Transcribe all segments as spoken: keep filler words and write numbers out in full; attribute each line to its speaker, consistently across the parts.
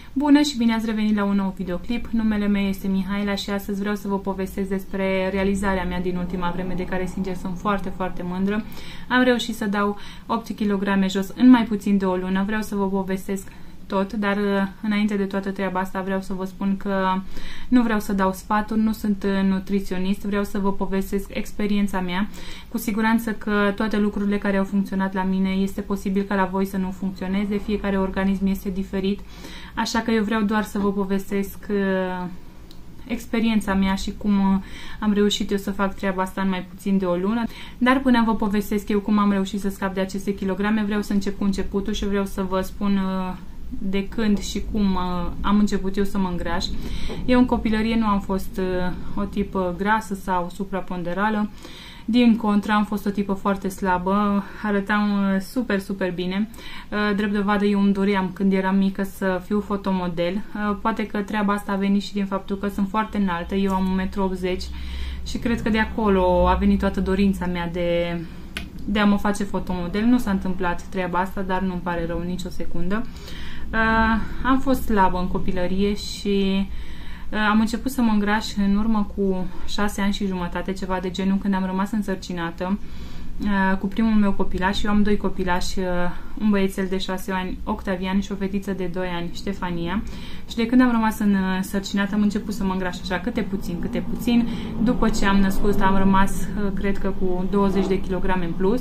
Speaker 1: Bună și bine ați revenit la un nou videoclip. Numele meu este Mihaela și astăzi vreau să vă povestesc despre realizarea mea din ultima vreme, de care sincer sunt foarte, foarte mândră. Am reușit să dau opt kilograme jos în mai puțin de o lună. Vreau să vă povestesc tot, dar înainte de toată treaba asta vreau să vă spun că nu vreau să dau sfaturi, nu sunt nutriționist, vreau să vă povestesc experiența mea. Cu siguranță că toate lucrurile care au funcționat la mine este posibil ca la voi să nu funcționeze, fiecare organism este diferit, așa că eu vreau doar să vă povestesc experiența mea și cum am reușit eu să fac treaba asta în mai puțin de o lună. Dar până vă povestesc eu cum am reușit să scap de aceste kilograme, vreau să încep cu începutul și vreau să vă spun de când și cum uh, am început eu să mă îngraș. Eu în copilărie nu am fost uh, o tipă grasă sau supraponderală. Din contră, am fost o tipă foarte slabă, arătam uh, super, super bine. Uh, drept dovadă, eu îmi doream când eram mică să fiu fotomodel. Uh, poate că treaba asta a venit și din faptul că sunt foarte înaltă, eu am un metru optzeci și cred că de acolo a venit toată dorința mea de, de a mă face fotomodel. Nu s-a întâmplat treaba asta, dar nu-mi pare rău nicio secundă. Uh, am fost slabă în copilărie și uh, am început să mă îngraș în urmă cu șase ani și jumătate, ceva de genul, când am rămas însărcinată uh, cu primul meu copilaș. Eu am doi copilași, uh, un băiețel de șase ani, Octavian, și o fetiță de doi ani, Ștefania. Și de când am rămas însărcinată am început să mă îngraș așa, câte puțin, câte puțin. După ce am născut am rămas, uh, cred că cu douăzeci de kilograme în plus.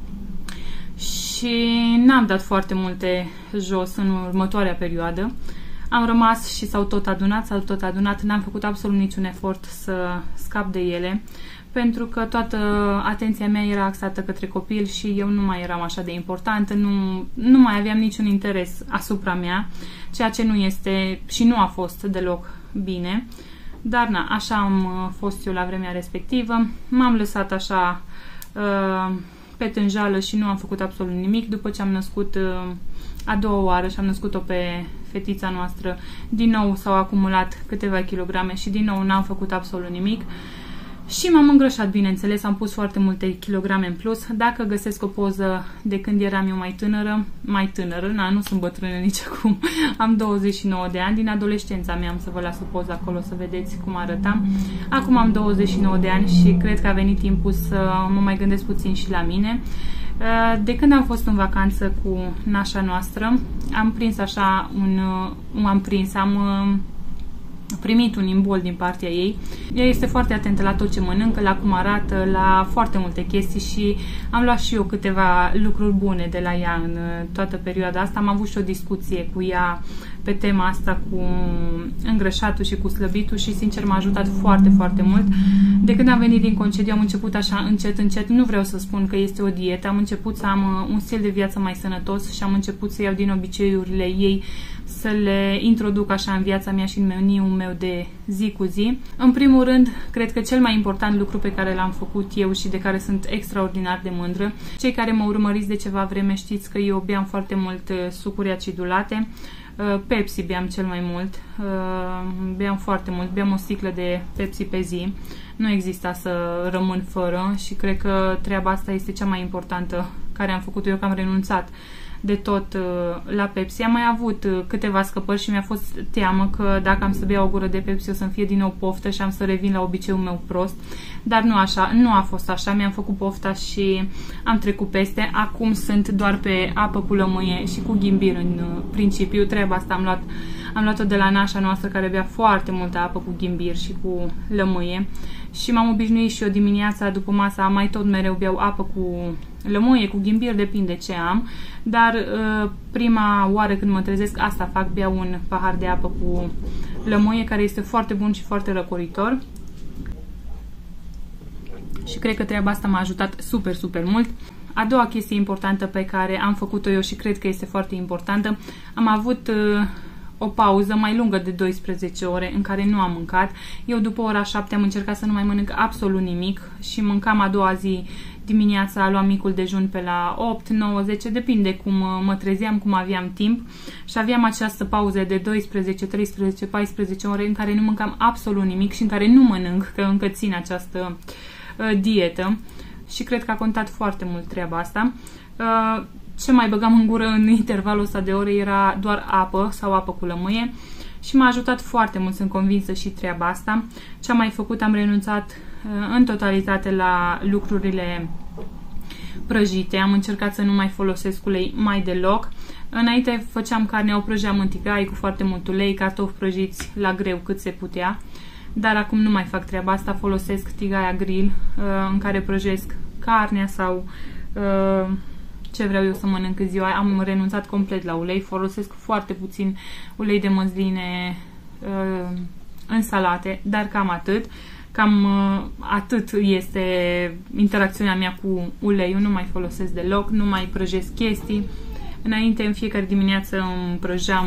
Speaker 1: Și n-am dat foarte multe jos în următoarea perioadă. Am rămas și s-au tot adunat, s-au tot adunat, n-am făcut absolut niciun efort să scap de ele, pentru că toată atenția mea era axată către copil și eu nu mai eram așa de importantă, nu, nu mai aveam niciun interes asupra mea, ceea ce nu este și nu a fost deloc bine. Dar na, așa am fost eu la vremea respectivă. M-am lăsat așa uh, pe tânjală și nu am făcut absolut nimic. După ce am născut uh, a doua oară și am născut-o pe fetița noastră, din nou s-au acumulat câteva kilograme și din nou n-am făcut absolut nimic. Și m-am îngrășat, bineînțeles, am pus foarte multe kilograme în plus. Dacă găsesc o poză de când eram eu mai tânără, mai tânără, na, nu sunt bătrână nici acum, am douăzeci și nouă de ani, din adolescența mea, am să vă las o poză acolo să vedeți cum arătam. Acum am douăzeci și nouă de ani și cred că a venit timpul să mă mai gândesc puțin și la mine. De când am fost în vacanță cu nașa noastră, am prins așa un... am prins, am... primit un imbol din partea ei. Ea este foarte atentă la tot ce mănâncă, la cum arată, la foarte multe chestii și am luat și eu câteva lucruri bune de la ea în toată perioada asta. Am avut și o discuție cu ea pe tema asta cu îngrășatul și cu slăbitul și sincer m-a ajutat foarte, foarte mult. De când am venit din concediu am început așa încet, încet, nu vreau să spun că este o dietă, am început să am un stil de viață mai sănătos și am început să iau din obiceiurile ei, să le introduc așa în viața mea și în meniul meu de zi cu zi. În primul rând, cred că cel mai important lucru pe care l-am făcut eu și de care sunt extraordinar de mândră, cei care mă urmăriți de ceva vreme știți că eu beam foarte mult sucuri acidulate, Pepsi beam cel mai mult, beam foarte mult, beam o sticlă de Pepsi pe zi, nu exista să rămân fără și cred că treaba asta este cea mai importantă care am făcut eu, că am renunțat de tot uh, la Pepsi. Am mai avut uh, câteva scăpări și mi-a fost teamă că dacă am să bea o gură de Pepsi o să-mi fie din nou poftă și am să revin la obiceiul meu prost. Dar nu așa, nu a fost așa. Mi-am făcut pofta și am trecut peste. Acum sunt doar pe apă cu lămâie și cu ghimbir în uh, principiu. Treaba asta am luat am luat-o de la nașa noastră care bea foarte multă apă cu ghimbir și cu lămâie. Și m-am obișnuit și eu dimineața după masa mai tot mereu beau apă cu lămâie, cu ghimbir, depinde ce am, dar uh, prima oară când mă trezesc asta fac, beau un pahar de apă cu lămâie care este foarte bun și foarte răcoritor. Și cred că treaba asta m-a ajutat super, super mult. A doua chestie importantă pe care am făcut-o eu și cred că este foarte importantă, am avut uh, o pauză mai lungă de douăsprezece ore în care nu am mâncat. Eu după ora șapte am încercat să nu mai mănânc absolut nimic și mâncam a doua zi dimineața, luam micul dejun pe la opt, nouă, zece, depinde cum mă trezeam, cum aveam timp și aveam această pauză de douăsprezece, treisprezece, paisprezece ore în care nu mâncam absolut nimic și în care nu mănânc, că încă țin această uh, dietă. și cred că a contat foarte mult treaba asta. Ce mai băgam în gură în intervalul ăsta de ore era doar apă sau apă cu lămâie și m-a ajutat foarte mult, sunt convinsă, și treaba asta. Ce am mai făcut, am renunțat în totalitate la lucrurile prăjite, am încercat să nu mai folosesc ulei mai deloc. Înainte făceam carne, o prăjeam în tigaie cu foarte mult ulei, cartofi prăjiți la greu cât se putea, dar acum nu mai fac treaba asta, folosesc tigaia grill în care prăjesc carnea sau ce vreau eu să mănânc în ziua. Am renunțat complet la ulei, folosesc foarte puțin ulei de măsline în salate, dar cam atât. Cam atât este interacțiunea mea cu uleiul, nu mai folosesc deloc, nu mai prăjesc chestii. Înainte, în fiecare dimineață îmi prăjeam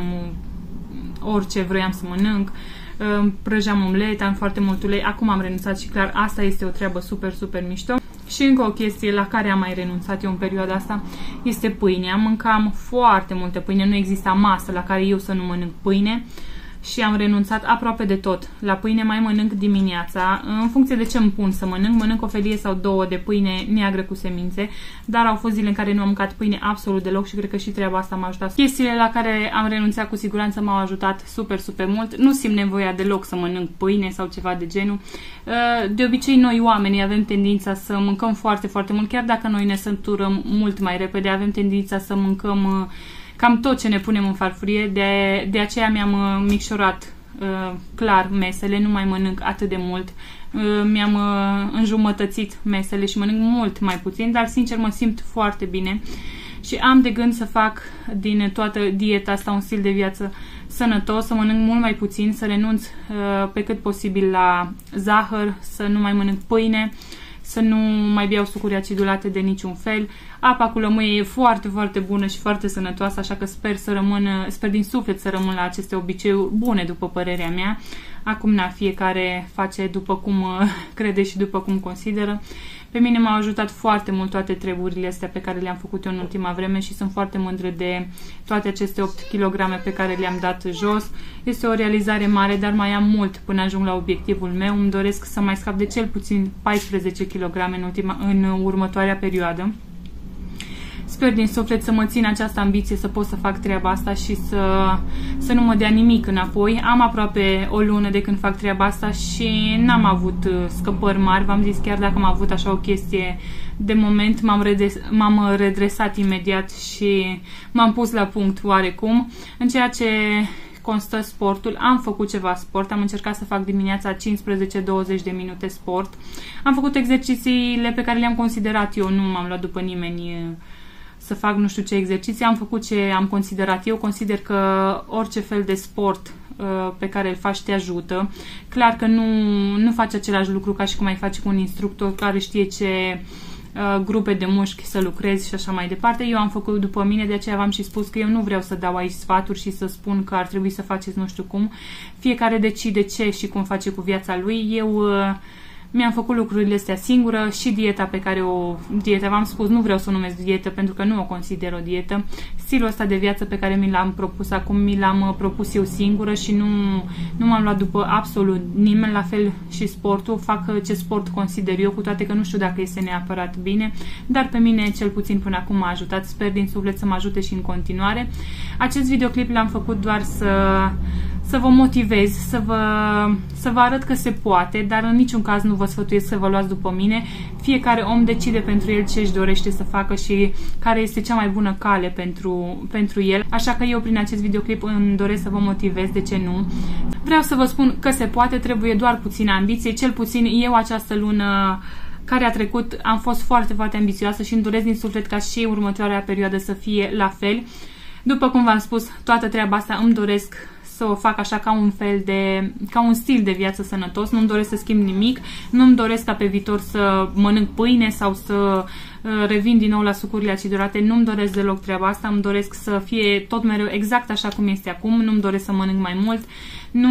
Speaker 1: orice vroiam să mănânc, prăjeam omlete, am foarte mult ulei, acum am renunțat și clar, asta este o treabă super, super mișto. Și încă o chestie la care am mai renunțat eu în perioada asta este pâinea. Mâncam foarte multă pâine, nu exista masă la care eu să nu mănânc pâine și am renunțat aproape de tot. La pâine mai mănânc dimineața, în funcție de ce îmi pun să mănânc, mănânc o felie sau două de pâine neagră cu semințe, dar au fost zile în care nu am mâncat pâine absolut deloc și cred că și treaba asta m-a ajutat. Chestiile la care am renunțat cu siguranță m-au ajutat super, super mult. Nu simt nevoia deloc să mănânc pâine sau ceva de genul. De obicei, noi oamenii avem tendința să mâncăm foarte, foarte mult, chiar dacă noi ne săturăm mult mai repede, avem tendința să mâncăm cam tot ce ne punem în farfurie, de, de aceea mi-am uh, micșorat uh, clar mesele, nu mai mănânc atât de mult, uh, mi-am uh, înjumătățit mesele și mănânc mult mai puțin, dar sincer mă simt foarte bine și am de gând să fac din toată dieta asta un stil de viață sănătos, să mănânc mult mai puțin, să renunț uh, pe cât posibil la zahăr, să nu mai mănânc pâine, să nu mai beau sucuri acidulate de niciun fel. Apa cu lămâie e foarte, foarte bună și foarte sănătoasă, așa că sper să rămân, sper din suflet să rămân la aceste obiceiuri bune, după părerea mea. Acum, na, fiecare face după cum crede și după cum consideră. Pe mine m-au ajutat foarte mult toate treburile astea pe care le-am făcut eu în ultima vreme și sunt foarte mândră de toate aceste opt kilograme pe care le-am dat jos. Este o realizare mare, dar mai am mult până ajung la obiectivul meu. Îmi doresc să mai scap de cel puțin paisprezece kilograme în, ultima, în următoarea perioadă. Sper din suflet să mă țin această ambiție, să pot să fac treaba asta și să, să nu mă dea nimic înapoi. Am aproape o lună de când fac treaba asta și n-am avut scăpări mari. V-am zis, chiar dacă am avut așa o chestie de moment, m-am redres, m-am redresat imediat și m-am pus la punct oarecum. În ceea ce constă sportul, am făcut ceva sport, am încercat să fac dimineața cincisprezece douăzeci de minute sport. Am făcut exercițiile pe care le-am considerat eu, nu m-am luat după nimeni să fac nu știu ce exerciții, am făcut ce am considerat eu. Consider că orice fel de sport uh, pe care îl faci te ajută. Clar că nu, nu faci același lucru ca și cum ai face cu un instructor care știe ce uh, grupe de mușchi să lucrezi și așa mai departe. Eu am făcut după mine, de aceea v-am și spus că eu nu vreau să dau aici sfaturi și să spun că ar trebui să faceți nu știu cum. Fiecare decide ce și cum face cu viața lui. Eu uh, mi-am făcut lucrurile astea singură și dieta pe care o... Dieta, v-am spus, nu vreau să o numesc dietă pentru că nu o consider o dietă. Stilul ăsta de viață pe care mi l-am propus acum, mi l-am propus eu singură și nu, nu m-am luat după absolut nimeni. La fel și sportul. Fac ce sport consider eu, cu toate că nu știu dacă este neapărat bine, dar pe mine cel puțin până acum m-a ajutat. Sper din suflet să mă ajute și în continuare. Acest videoclip l-am făcut doar să... să vă motivez, să vă, să vă arăt că se poate, dar în niciun caz nu vă sfătuiesc să vă luați după mine. Fiecare om decide pentru el ce își dorește să facă și care este cea mai bună cale pentru, pentru el. Așa că eu prin acest videoclip îmi doresc să vă motivez, de ce nu. Vreau să vă spun că se poate, trebuie doar puțină ambiție. Cel puțin eu această lună care a trecut am fost foarte, foarte ambițioasă și îmi doresc din suflet ca și următoarea perioadă să fie la fel. După cum v-am spus, toată treaba asta îmi doresc să o fac așa ca un fel de, ca un stil de viață sănătos. Nu-mi doresc să schimb nimic, nu-mi doresc ca pe viitor să mănânc pâine sau să revin din nou la sucurile acidulate, nu-mi doresc deloc treaba asta, îmi doresc să fie tot mereu exact așa cum este acum, nu-mi doresc să mănânc mai mult, nu,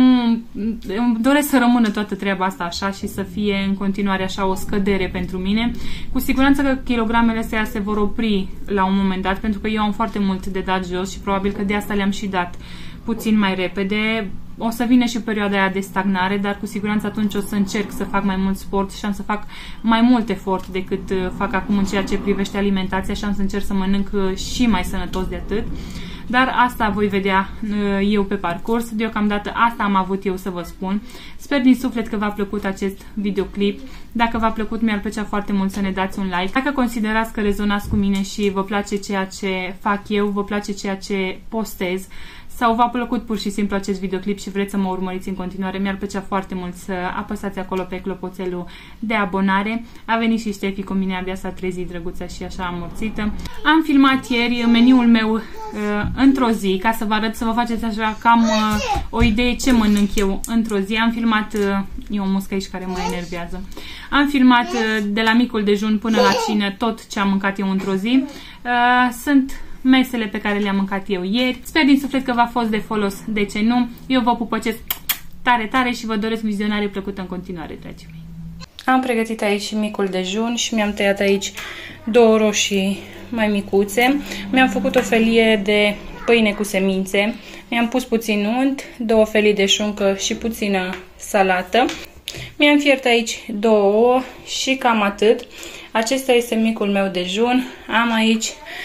Speaker 1: îmi doresc să rămână toată treaba asta așa și să fie în continuare așa o scădere pentru mine. Cu siguranță că kilogramele astea se vor opri la un moment dat, pentru că eu am foarte mult de dat jos și probabil că de asta le-am și dat puțin mai repede. o să vină și perioada aia de stagnare, dar cu siguranță atunci o să încerc să fac mai mult sport și am să fac mai mult efort decât fac acum în ceea ce privește alimentația și am să încerc să mănânc și mai sănătos de atât. Dar asta voi vedea eu pe parcurs. Deocamdată asta am avut eu să vă spun. Sper din suflet că v-a plăcut acest videoclip. Dacă v-a plăcut, mi-ar plăcea foarte mult să ne dați un like. Dacă considerați că rezonați cu mine și vă place ceea ce fac eu, vă place ceea ce postez, sau v-a plăcut pur și simplu acest videoclip și vreți să mă urmăriți în continuare, mi-ar plăcea foarte mult să apăsați acolo pe clopoțelul de abonare. A venit și Ștefi cu mine, abia s-a trezit, drăguța, și așa amorțită. Am filmat ieri meniul meu uh, într-o zi, ca să vă arăt, să vă faceți așa cam uh, o idee ce mănânc eu într-o zi. Am filmat, uh, e o muscă aici care mă enervează, am filmat uh, de la micul dejun până la cină tot ce am mâncat eu într-o zi. Uh, sunt mesele pe care le-am mâncat eu ieri. Sper din suflet că v-a fost de folos, de ce nu. Eu vă pupăcesc tare, tare și vă doresc vizionare plăcută în continuare, dragii mei. Am pregătit aici micul dejun și mi-am tăiat aici două roșii mai micuțe. Mi-am făcut o felie de pâine cu semințe. Mi-am pus puțin unt, două felii de șuncă și puțină salată. Mi-am fiert aici două ouă și cam atât. Acesta este micul meu dejun. Am aici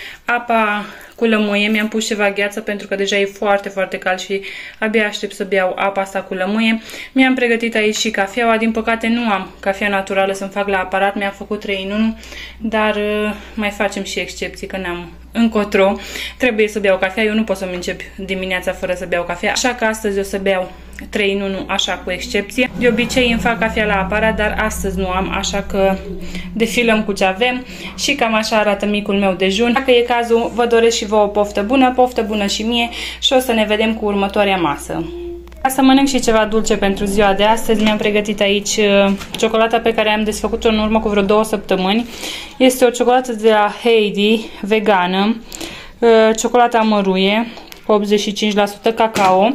Speaker 1: apa cu lămâie, mi-am pus ceva gheață pentru că deja e foarte, foarte cald și abia aștept să beau apa asta cu lămâie. Mi-am pregătit aici și cafeaua, din păcate nu am cafea naturală să-mi fac la aparat, mi-am făcut trei în unu, dar uh, mai facem și excepții că n-am încotro. Trebuie să beau cafea, eu nu pot să-mi încep dimineața fără să beau cafea, așa că astăzi o să beau trei în unu, așa cu excepție. De obicei îmi fac cafea la aparat, dar astăzi nu am, așa că defilăm cu ce avem și cam așa arată micul meu dejun. Dacă e cazul, vă doresc și vă o poftă bună, poftă bună și mie și o să ne vedem cu următoarea masă. Ca să mănânc și ceva dulce pentru ziua de astăzi, mi-am pregătit aici uh, ciocolata pe care am desfăcut-o în urmă cu vreo două săptămâni. Este o ciocolată de la Heidi, vegană, uh, ciocolata măruie, optzeci și cinci la sută cacao,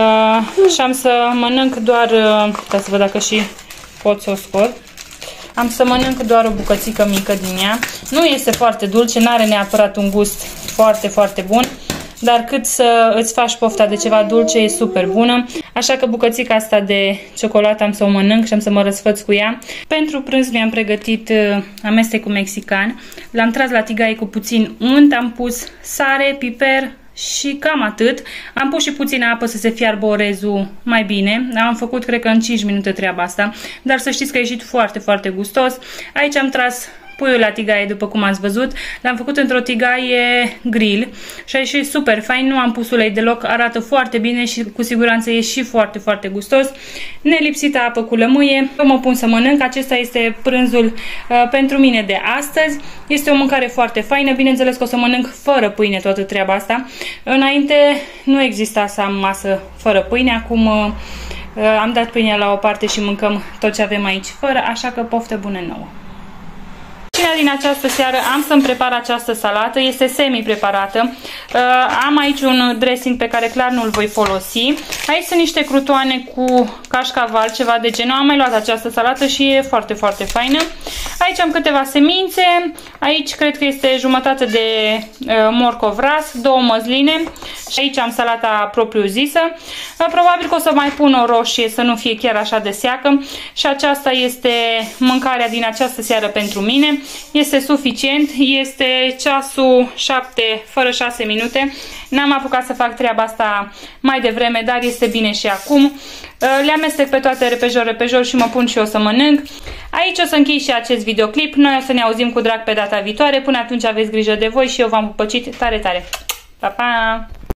Speaker 1: uh, și am să mănânc doar, uh, ca să văd dacă și pot să o scot, am să mănânc doar o bucățică mică din ea. Nu este foarte dulce, nu are neapărat un gust foarte, foarte bun, dar cât să îți faci pofta de ceva dulce, e super bună. Așa că bucățica asta de ciocolată am să o mănânc și am să mă răsfăț cu ea. Pentru prânz mi-am pregătit uh, amestecul mexican. L-am tras la tigaie cu puțin unt, am pus sare, piper și cam atât. Am pus și puțină apă să se fiarbă orezul mai bine. Am făcut, cred că în cinci minute treaba asta, dar să știți că a ieșit foarte, foarte gustos. Aici am tras puiul la tigaie, după cum ați văzut. L-am făcut într-o tigaie grill și a ieșit super fain. Nu am pus ulei deloc, arată foarte bine și cu siguranță e și foarte, foarte gustos. Nelipsită apă cu lămâie. Eu mă pun să mănânc. Acesta este prânzul uh, pentru mine de astăzi. Este o mâncare foarte faină. Bineînțeles că o să mănânc fără pâine toată treaba asta. Înainte nu exista să am masă fără pâine. Acum uh, am dat pâinea la o parte și mâncăm tot ce avem aici fără, așa că poftă bună nouă. Cina din această seară am să-mi prepar această salată, este semi-preparată. Uh, am aici un dressing pe care clar nu-l voi folosi. Aici sunt niște crutoane cu cașcaval, ceva de genul. Am mai luat această salată și e foarte, foarte faină. Aici am câteva semințe. Aici cred că este jumătate de uh, morcov ras, două măsline. Și aici am salata propriu-zisă. Uh, probabil că o să mai pun o roșie să nu fie chiar așa de seacă. Și aceasta este mâncarea din această seară pentru mine. Este suficient, este ceasul șapte fără șase minute. N-am apucat să fac treaba asta mai devreme, dar este bine și acum. Le amestec pe toate repejor, repejor și mă pun și eu să mănânc. Aici o să închei și acest videoclip. Noi o să ne auzim cu drag pe data viitoare. Până atunci aveți grijă de voi și eu v-am pupăcit tare, tare. Pa, pa!